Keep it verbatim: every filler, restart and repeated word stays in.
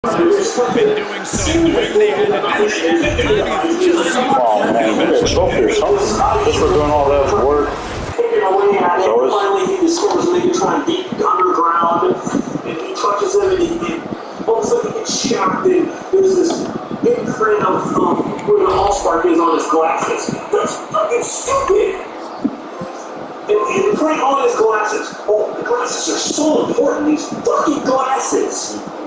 been doing so when they had to do it. Just so oh man, you get a trophy or something just for doing all that work. So finally he discovers Megatron deep underground, and he touches him, and he, and all of a sudden he gets shocked, and there's this imprint of um, where the Allspark is on his glasses. That's fucking stupid! An imprint on his glasses. Oh, the glasses are so important, these fucking glasses!